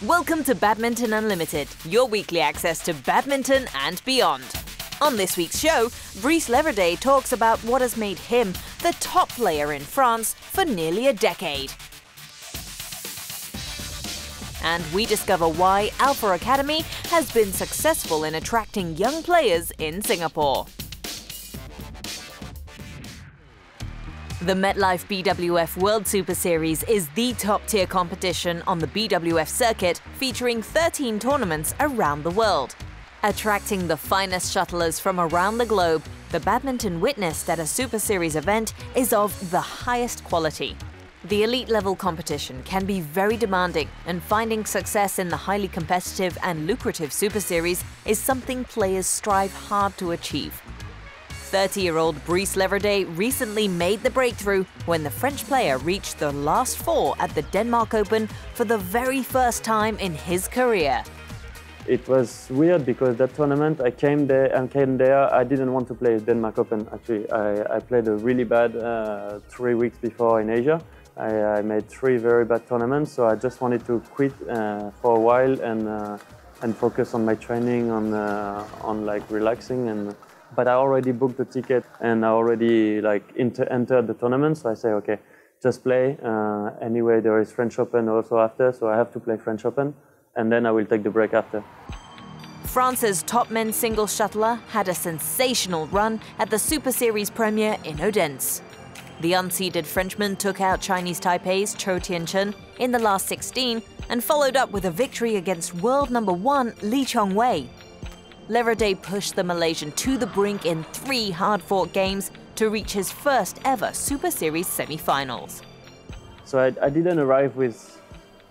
Welcome to Badminton Unlimited, your weekly access to badminton and beyond. On this week's show, Brice Leverdez talks about what has made him the top player in France for nearly a decade. And we discover why Alpha Academy has been successful in attracting young players in Singapore. The MetLife BWF World Superseries is the top-tier competition on the BWF circuit, featuring 13 tournaments around the world. Attracting the finest shuttlers from around the globe, the badminton witnessed at a Superseries event is of the highest quality. The elite-level competition can be very demanding, and finding success in the highly competitive and lucrative Superseries is something players strive hard to achieve. 30-year-old Brice Leverdez recently made the breakthrough when the French player reached the last four at the Denmark Open for the very first time in his career. It was weird because that tournament, I came there, I didn't want to play Denmark Open actually. I played a really bad 3 weeks before in Asia. I made 3 very bad tournaments, so I just wanted to quit for a while and focus on my training, on like relaxing. But I already booked the ticket and I already entered the tournament, so I say, okay, just play. Anyway, there is French Open also after, so I have to play French Open, and then I will take the break after. France's top men's singles shuttler had a sensational run at the Superseries premiere in Odense. The unseeded Frenchman took out Chinese Taipei's Chou Tianchen in the last 16 and followed up with a victory against world number 1 Lee Chongwei. Leverdez pushed the Malaysian to the brink in 3 hard-fought games to reach his first ever Superseries semi-finals. So I didn't arrive with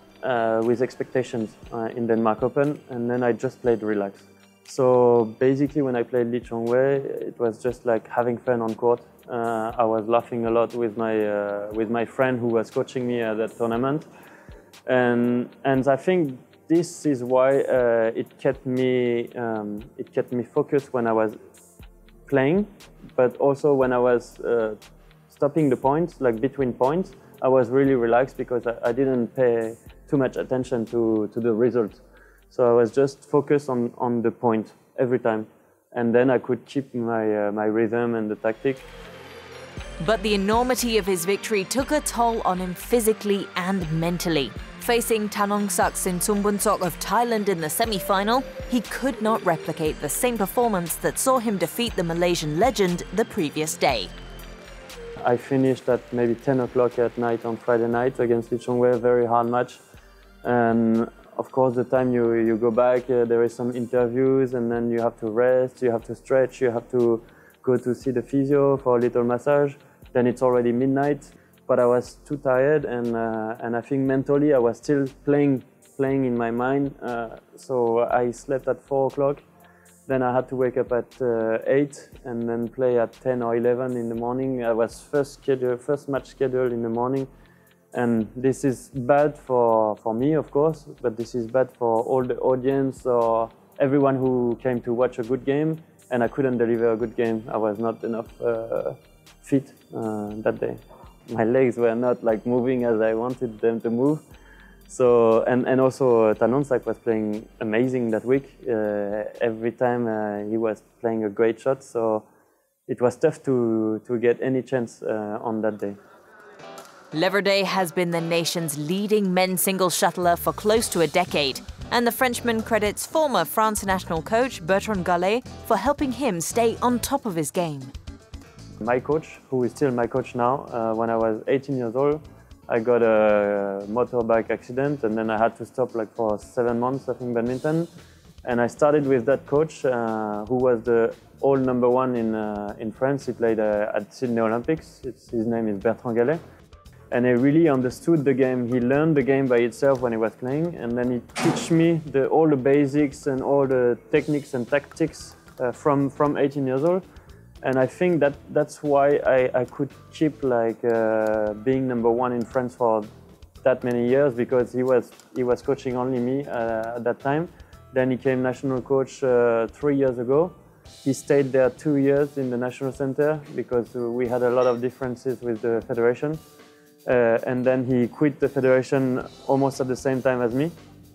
expectations in Denmark Open, and then I just played relaxed. So basically when I played Lee Chongwei, it was just like having fun on court. I was laughing a lot with my friend who was coaching me at that tournament. And I think this is why it kept me focused when I was playing, but also when I was stopping the points, like between points, I was really relaxed because I didn't pay too much attention to the result. So I was just focused on the point every time, and then I could keep my rhythm and the tactic. But the enormity of his victory took a toll on him physically and mentally. Facing Tanongsak Sinsumbunsok of Thailand in the semi-final, he could not replicate the same performance that saw him defeat the Malaysian legend the previous day. I finished at maybe 10 o'clock at night on Friday night against Lee Chongwei, a very hard match. And of course, the time you go back, there is some interviews, and then you have to rest, you have to stretch, you have to go to see the physio for a little massage. Then it's already midnight. But I was too tired, and I think mentally I was still playing in my mind. So I slept at 4 o'clock. Then I had to wake up at 8 and then play at 10 or 11 in the morning. I was first match scheduled in the morning. And this is bad for me, of course, but this is bad for all the audience or everyone who came to watch a good game. And I couldn't deliver a good game. I was not enough fit that day. My legs were not like moving as I wanted them to move. So, and also Tanongsak was playing amazing that week. Every time he was playing a great shot, so it was tough to get any chance on that day. Leverdez has been the nation's leading men's singles shuttler for close to a decade, and the Frenchman credits former France national coach Bertrand Gallet for helping him stay on top of his game. My coach, who is still my coach now, when I was 18 years old, I got a motorbike accident, and then I had to stop like for 7 months, I think, badminton. And I started with that coach, who was the old number 1 in France. He played at Sydney Olympics. His name is Bertrand Gallet. And he really understood the game. He learned the game by itself when he was playing, and then he taught me all the basics and all the techniques and tactics from 18 years old. And I think that's why I could keep being number 1 in France for that many years, because he was coaching only me at that time. Then he came national coach 3 years ago. He stayed there 2 years in the national center because we had a lot of differences with the federation. And then he quit the federation almost at the same time as me.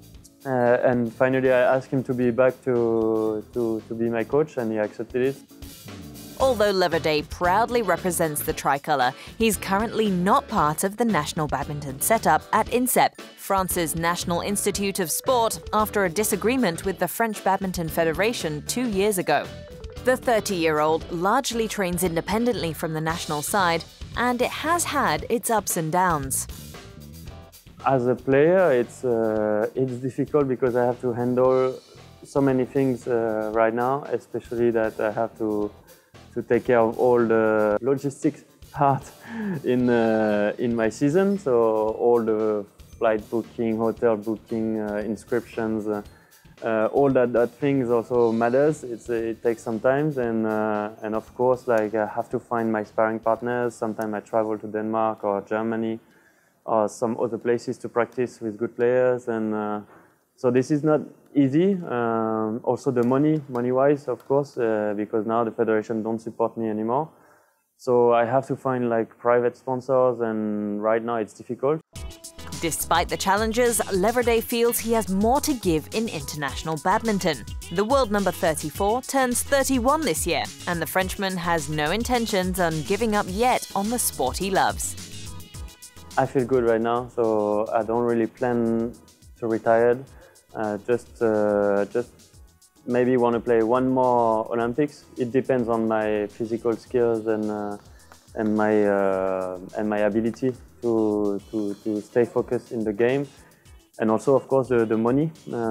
And finally, I asked him to be back to be my coach, and he accepted it. Although Leverdez proudly represents the tricolour, he's currently not part of the national badminton setup at INSEP, France's National Institute of Sport, after a disagreement with the French Badminton Federation 2 years ago. The 30-year-old largely trains independently from the national side, and it has had its ups and downs. As a player, it's difficult because I have to handle so many things right now, especially that I have to take care of all the logistics part in my season. So all the flight booking, hotel booking, inscriptions, all that things also matters. It takes some time, and of course, like I have to find my sparring partners. Sometimes I travel to Denmark or Germany or some other places to practice with good players, and so this is not easy. Also the money-wise, of course, because now the federation don't support me anymore. So I have to find like private sponsors, and right now it's difficult. Despite the challenges, Leverdez feels he has more to give in international badminton. The world number 34 turns 31 this year, and the Frenchman has no intentions on giving up yet on the sport he loves. I feel good right now, so I don't really plan to retire. Just maybe want to play one more Olympics. It depends on my physical skills and my ability to stay focused in the game, and also of course the money.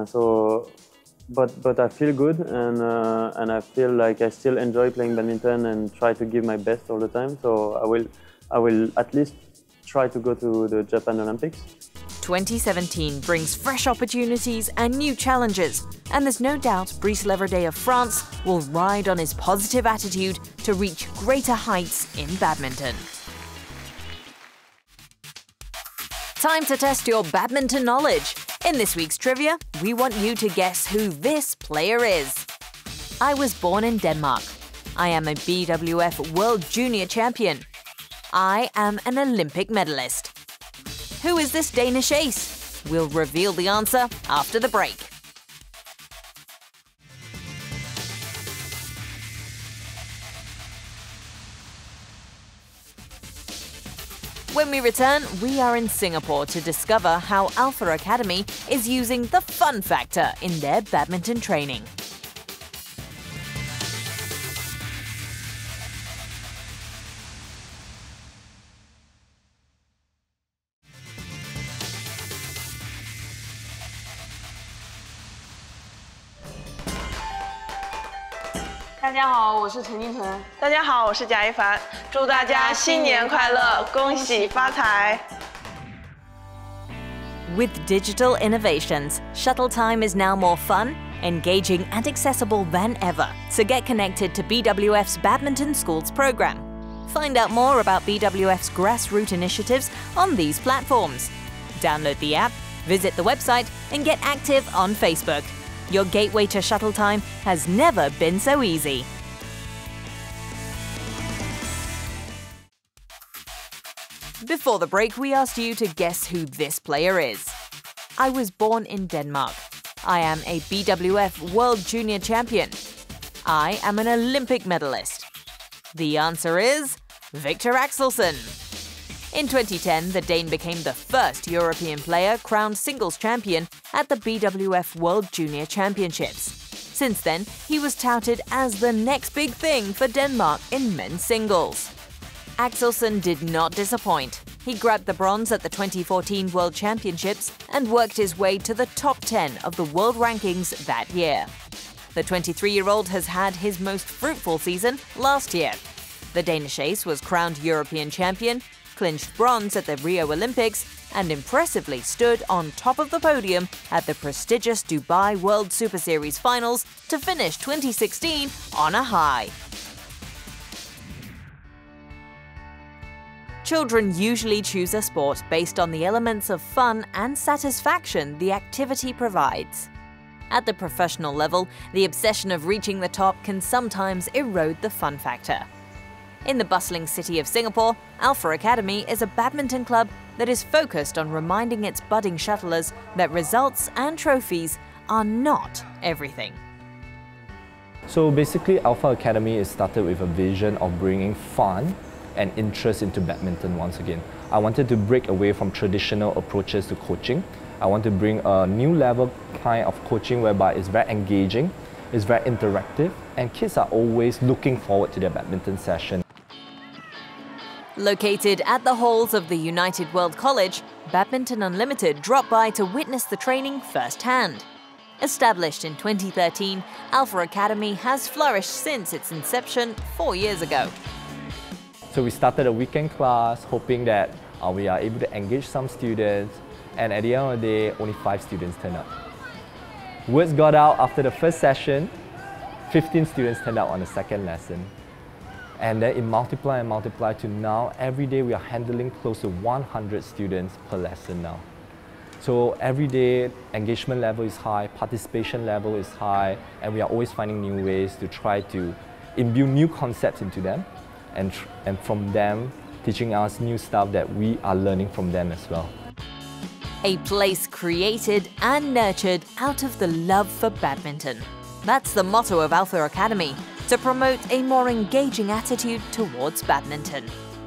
But I feel good, and I feel like I still enjoy playing badminton and try to give my best all the time. So I will at least try to go to the Japan Olympics. 2017 brings fresh opportunities and new challenges, and there's no doubt Brice Leverdez of France will ride on his positive attitude to reach greater heights in badminton. Time to test your badminton knowledge. In this week's trivia, we want you to guess who this player is. I was born in Denmark. I am a BWF World Junior Champion. I am an Olympic medalist. Who is this Danish ace? We'll reveal the answer after the break. When we return, we are in Singapore to discover how Alpha Academy is using the fun factor in their badminton training. 大家好，我是陈金纯。大家好，我是贾一凡。祝大家新年快乐，恭喜发财！ With digital innovations, shuttle time is now more fun, engaging and accessible than ever. So get connected to BWF's Badminton Schools program. Find out more about BWF's grassroots initiatives on these platforms. Download the app, visit the website, and get active on Facebook. Your gateway to shuttle time has never been so easy. Before the break, we asked you to guess who this player is. I was born in Denmark. I am a BWF World Junior Champion. I am an Olympic medalist. The answer is Victor Axelsen. In 2010, the Dane became the first European player crowned singles champion at the BWF World Junior Championships. Since then, he was touted as the next big thing for Denmark in men's singles. Axelsen did not disappoint. He grabbed the bronze at the 2014 World Championships and worked his way to the top 10 of the world rankings that year. The 23-year-old has had his most fruitful season last year. The Danish ace was crowned European champion, clinched bronze at the Rio Olympics, and impressively stood on top of the podium at the prestigious Dubai World Superseries finals to finish 2016 on a high. Children usually choose a sport based on the elements of fun and satisfaction the activity provides. At the professional level, the obsession of reaching the top can sometimes erode the fun factor. In the bustling city of Singapore, Alpha Academy is a badminton club that is focused on reminding its budding shuttlers that results and trophies are not everything. So basically, Alpha Academy is started with a vision of bringing fun and interest into badminton once again. I wanted to break away from traditional approaches to coaching. I want to bring a new level kind of coaching whereby it's very engaging, it's very interactive, and kids are always looking forward to their badminton session. Located at the halls of the United World College, Badminton Unlimited dropped by to witness the training firsthand. Established in 2013, Alpha Academy has flourished since its inception 4 years ago. So we started a weekend class hoping that we are able to engage some students, and at the end of the day, only 5 students turned up. Words got out after the first session, 15 students turned out on the second lesson. And then it multiplied and multiplied to now, every day we are handling close to 100 students per lesson now. So every day, engagement level is high, participation level is high, and we are always finding new ways to try to imbue new concepts into them, and from them, teaching us new stuff that we are learning from them as well. A place created and nurtured out of the love for badminton. That's the motto of Alpha Academy, to promote a more engaging attitude towards badminton.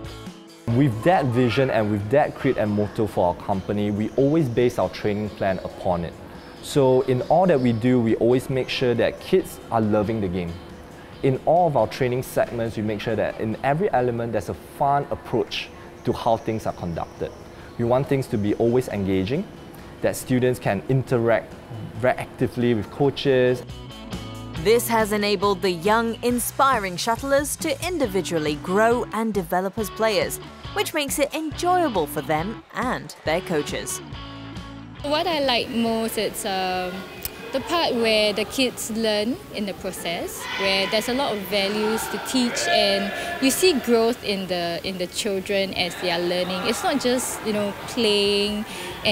With that vision and with that creed and motto for our company, we always base our training plan upon it. So in all that we do, we always make sure that kids are loving the game. In all of our training segments, we make sure that in every element there's a fun approach to how things are conducted. We want things to be always engaging, that students can interact very actively with coaches. This has enabled the young, inspiring shuttlers to individually grow and develop as players, which makes it enjoyable for them and their coaches. What I like most is the part where the kids learn in the process, where there's a lot of values to teach, and you see growth in the children as they are learning. It's not just playing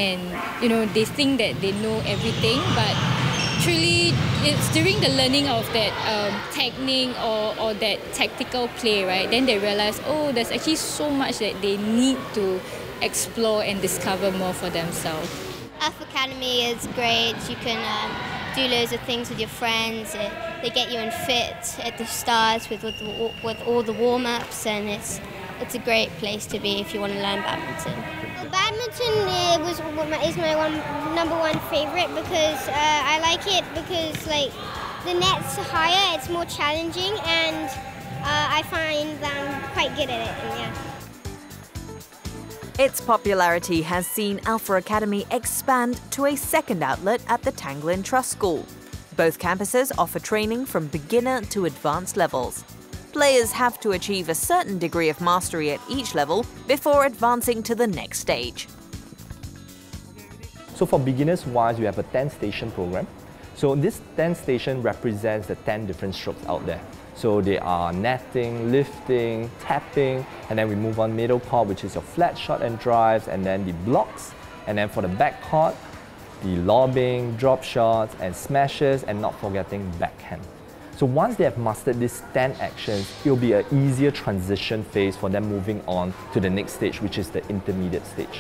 and they think that they know everything, but truly it's during the learning of that technique or that tactical play, right? Then they realize, oh, there's actually so much that they need to explore and discover more for themselves. Alpha Academy is great. You can do loads of things with your friends. They get you in fit at the start with all the warm-ups, and it's a great place to be if you want to learn badminton. Badminton is my number one favorite because I like it because the net's higher, it's more challenging, and I find that I'm quite good at it. And yeah. Its popularity has seen Alpha Academy expand to a second outlet at the Tanglin Trust School. Both campuses offer training from beginner to advanced levels. Players have to achieve a certain degree of mastery at each level before advancing to the next stage. So for beginners wise, we have a 10-station program. So this 10 station represents the 10 different strokes out there. So they are netting, lifting, tapping, and then we move on middle court, which is your flat shot and drives, and then the blocks. And then for the back court, the lobbing, drop shots, and smashes, and not forgetting backhand. So once they have mastered these 10 actions, it will be an easier transition phase for them moving on to the next stage, which is the intermediate stage.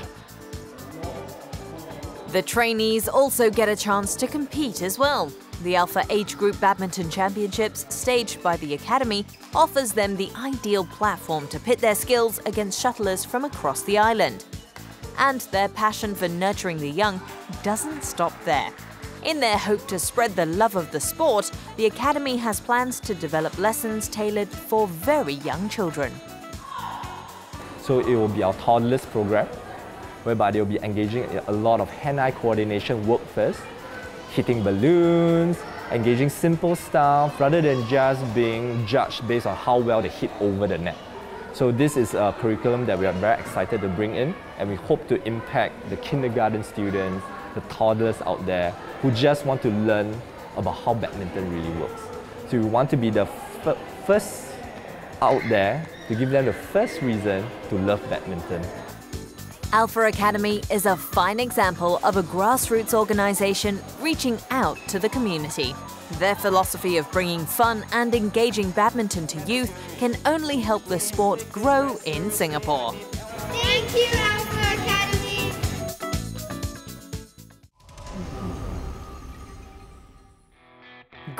The trainees also get a chance to compete as well. The Alpha Age Group Badminton Championships, staged by the Academy, offers them the ideal platform to pit their skills against shuttlers from across the island. And their passion for nurturing the young doesn't stop there. In their hope to spread the love of the sport, the Academy has plans to develop lessons tailored for very young children. So it will be our toddlers program, whereby they will be engaging in a lot of hand-eye coordination work first, hitting balloons, engaging simple stuff, rather than just being judged based on how well they hit over the net. So this is a curriculum that we are very excited to bring in, and we hope to impact the kindergarten students, the toddlers out there who just want to learn about how badminton really works. So we want to be the first out there to give them the first reason to love badminton. Alpha Academy is a fine example of a grassroots organization reaching out to the community. Their philosophy of bringing fun and engaging badminton to youth can only help the sport grow in Singapore. Thank you, Alpha Academy.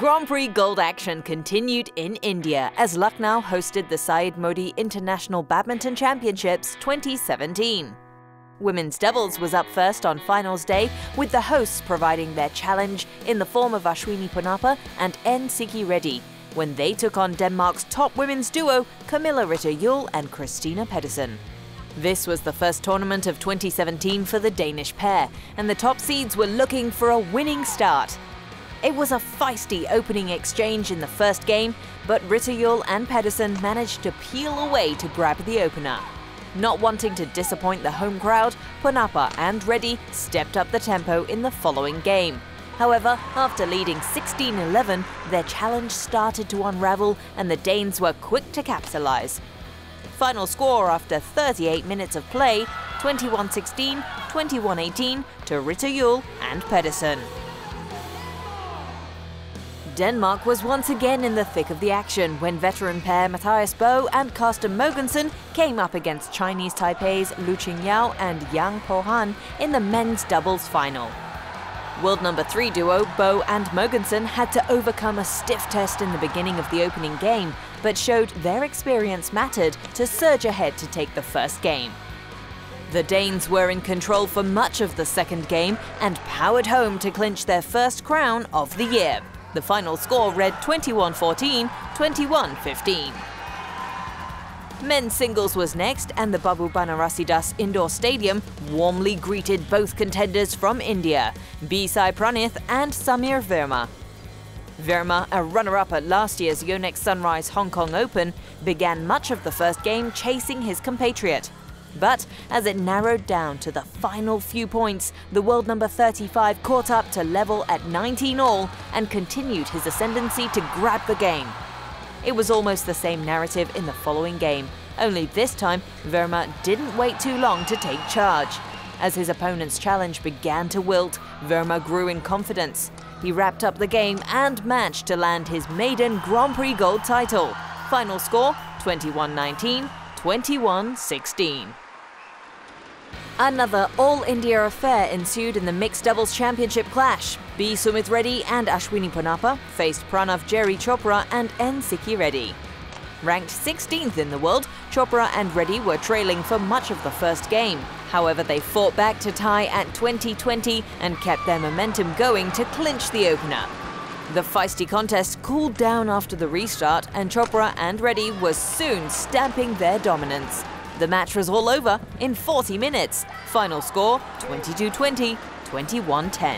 Grand Prix gold action continued in India as Lucknow hosted the Syed Modi International Badminton Championships 2017. Women's doubles was up first on finals day, with the hosts providing their challenge in the form of Ashwini Ponnappa and N. Sikki Reddy, when they took on Denmark's top women's duo, Camilla Ritter-Juhl and Christina Pedersen. This was the first tournament of 2017 for the Danish pair, and the top seeds were looking for a winning start. It was a feisty opening exchange in the first game, but Ritter-Juhl and Pedersen managed to peel away to grab the opener. Not wanting to disappoint the home crowd, Ponnappa and Reddy stepped up the tempo in the following game. However, after leading 16-11, their challenge started to unravel and the Danes were quick to capitalize. Final score after 38 minutes of play, 21-16, 21-18 to Ritter-Juhl and Pedersen. Denmark was once again in the thick of the action when veteran pair Mathias Bo and Carsten Mogensen came up against Chinese Taipei's Lu Qingyao and Yang Po-han in the men's doubles final. World number 3 duo Bo and Mogensen had to overcome a stiff test in the beginning of the opening game, but showed their experience mattered to surge ahead to take the first game. The Danes were in control for much of the second game and powered home to clinch their first crown of the year. The final score read 21-14, 21-15. Men's singles was next, and the Babu Banarasidas Indoor Stadium warmly greeted both contenders from India, B. Sai Pranith and Samir Verma. Verma, a runner-up at last year's Yonex Sunrise Hong Kong Open, began much of the first game chasing his compatriot. But as it narrowed down to the final few points, the world number 35 caught up to level at 19 all and continued his ascendancy to grab the game. It was almost the same narrative in the following game, only this time Verma didn't wait too long to take charge. As his opponent's challenge began to wilt, Verma grew in confidence. He wrapped up the game and managed to land his maiden Grand Prix gold title. Final score 21-19, 21-16. Another all-India affair ensued in the mixed doubles championship clash. B. Sumit Reddy and Ashwini Ponnappa faced Pranav Jerry Chopra and N. Sikki Reddy. Ranked 16th in the world, Chopra and Reddy were trailing for much of the first game. However, they fought back to tie at 20-20 and kept their momentum going to clinch the opener. The feisty contest cooled down after the restart, and Chopra and Reddy were soon stamping their dominance. The match was all over in 40 minutes. Final score 22-20, 21-10.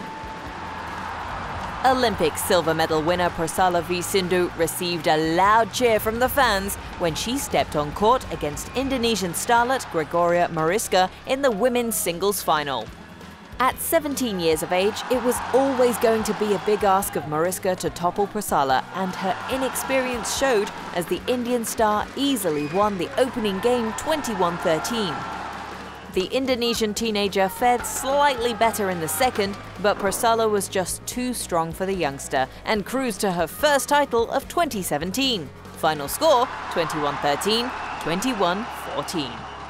Olympic silver medal winner Brice V. Sindhu received a loud cheer from the fans when she stepped on court against Indonesian starlet Gregoria Mariska in the women's singles final. At 17 years of age, it was always going to be a big ask of Mariska to topple Priscilla, and her inexperience showed as the Indian star easily won the opening game 21-13. The Indonesian teenager fared slightly better in the second, but Priscilla was just too strong for the youngster and cruised to her first title of 2017. Final score 21-13, 21-14.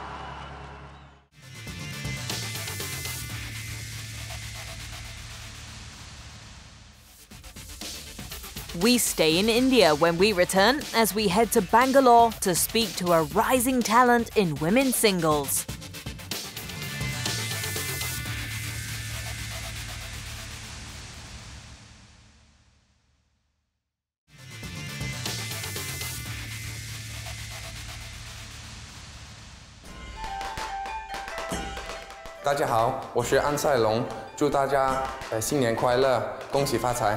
We stay in India when we return as we head to Bangalore to speak to a rising talent in women's singles. 大家好，我是安赛龙，祝大家新年快乐，恭喜发财。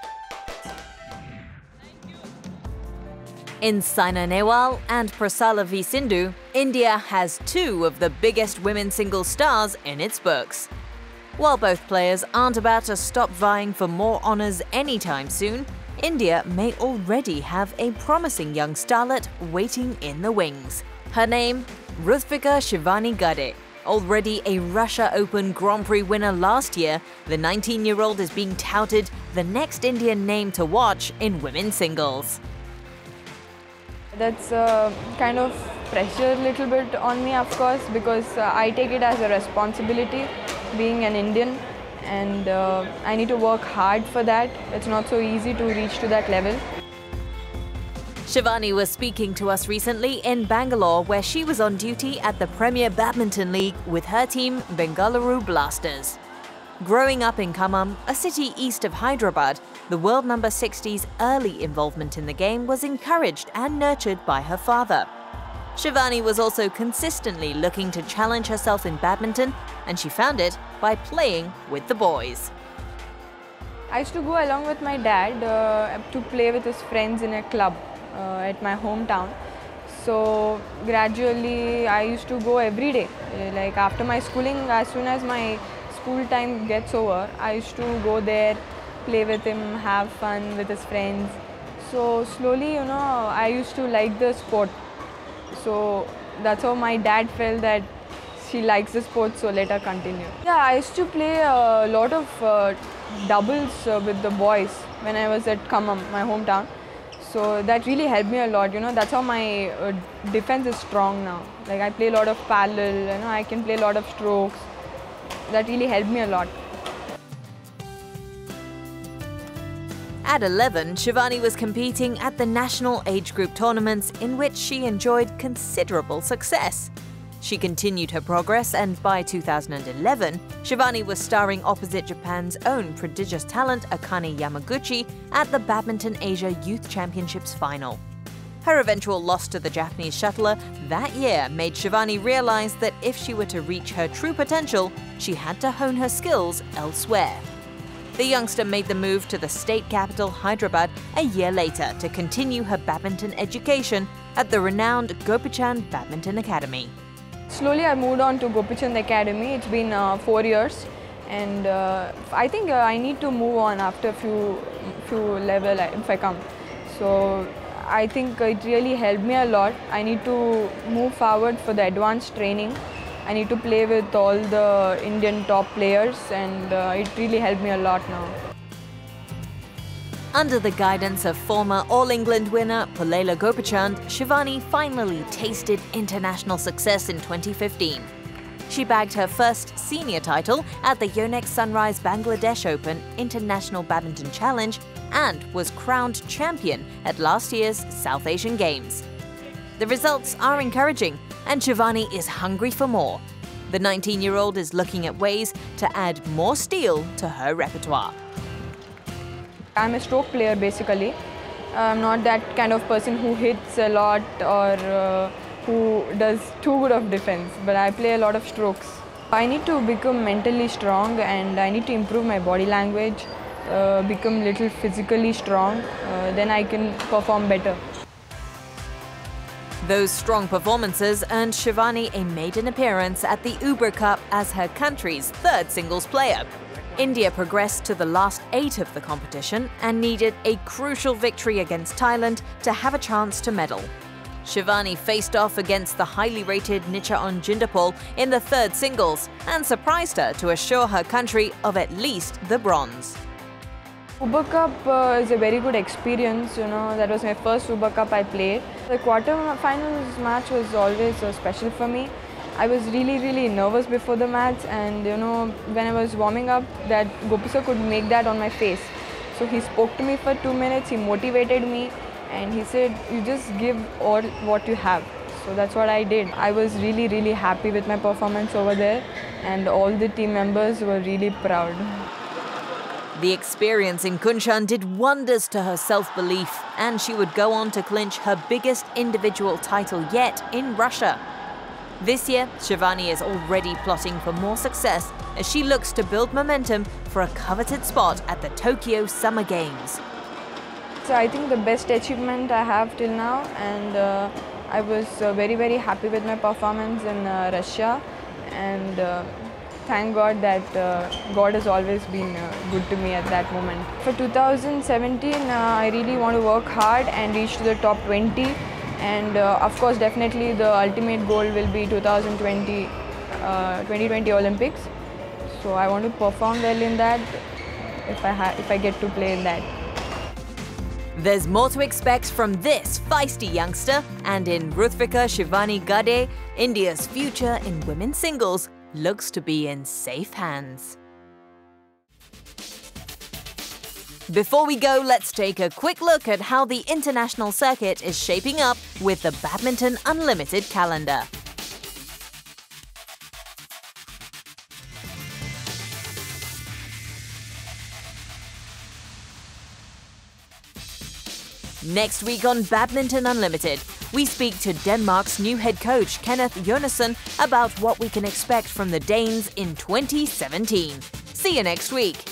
In Saina Nehwal and Brice V. Sindhu, India has two of the biggest women's singles stars in its books. While both players aren't about to stop vying for more honours anytime soon, India may already have a promising young starlet waiting in the wings. Her name, Rutvika Shivani Gade. Already a Russia Open Grand Prix winner last year, the 19-year-old is being touted the next Indian name to watch in women's singles. That's kind of pressure a little bit on me, of course, because I take it as a responsibility being an Indian, and I need to work hard for that. It's not so easy to reach to that level. Shivani was speaking to us recently in Bangalore, where she was on duty at the Premier Badminton League with her team Bengaluru Blasters. Growing up in Khammam, a city east of Hyderabad, the world number 60's early involvement in the game was encouraged and nurtured by her father. Shivani was also consistently looking to challenge herself in badminton, and she found it by playing with the boys. I used to go along with my dad to play with his friends in a club at my hometown. So gradually I used to go every day. Like after my schooling, as soon as my school time gets over, I used to go there, play with him, have fun with his friends. So slowly, I used to like the sport. So that's how my dad felt that she likes the sport, so let her continue. Yeah, I used to play a lot of doubles with the boys when I was at Khammam, my hometown. So that really helped me a lot, that's how my defense is strong now. Like I play a lot of parallel, I can play a lot of strokes. That really helped me a lot. At 11, Shivani was competing at the national age group tournaments, in which she enjoyed considerable success. She continued her progress, and by 2011, Shivani was starring opposite Japan's own prodigious talent Akane Yamaguchi at the Badminton Asia Youth Championships final. Her eventual loss to the Japanese shuttler that year made Shivani realize that if she were to reach her true potential, she had to hone her skills elsewhere. The youngster made the move to the state capital Hyderabad a year later to continue her badminton education at the renowned Gopichan Badminton Academy. Slowly I moved on to Gopichan Academy. It's been 4 years, and I think I need to move on after a few level if I come. So I think it really helped me a lot. I need to move forward for the advanced training. I need to play with all the Indian top players, and it really helped me a lot now. Under the guidance of former All-England winner Pulela Gopichand, Shivani finally tasted international success in 2015. She bagged her first senior title at the Yonex Sunrise Bangladesh Open International Badminton Challenge and was crowned champion at last year's South Asian Games. The results are encouraging, and Shivani is hungry for more. The 19-year-old is looking at ways to add more steel to her repertoire. I'm a stroke player basically. I'm not that kind of person who hits a lot or who does too good of defense, but I play a lot of strokes. I need to become mentally strong, and I need to improve my body language, become little physically strong, then I can perform better. Those strong performances earned Shivani a maiden appearance at the Uber Cup as her country's third singles player. India progressed to the last 8 of the competition and needed a crucial victory against Thailand to have a chance to medal. Shivani faced off against the highly rated Nichaon Jindapol in the third singles and surprised her to assure her country of at least the bronze. Uber Cup is a very good experience, that was my first Uber Cup I played. The quarter-finals match was always special for me. I was really nervous before the match, and when I was warming up, that Gopi sir could make that on my face. So he spoke to me for 2 minutes, he motivated me, and he said, you just give all what you have. So that's what I did. I was really happy with my performance over there, and all the team members were really proud. The experience in Kunshan did wonders to her self-belief, and she would go on to clinch her biggest individual title yet in Russia. This year, Shivani is already plotting for more success as she looks to build momentum for a coveted spot at the Tokyo Summer Games. So I think the best achievement I have till now, and I was very happy with my performance in Russia, and thank God that God has always been good to me at that moment. For 2017, I really want to work hard and reach to the top 20. And of course, definitely the ultimate goal will be 2020 Olympics. So I want to perform well in that if I get to play in that. There's more to expect from this feisty youngster, and in Rutvika Shivani Gade, India's future in women's singles looks to be in safe hands. Before we go, let's take a quick look at how the international circuit is shaping up with the Badminton Unlimited calendar. Next week on Badminton Unlimited, we speak to Denmark's new head coach, Kenneth Jonassen, about what we can expect from the Danes in 2017. See you next week.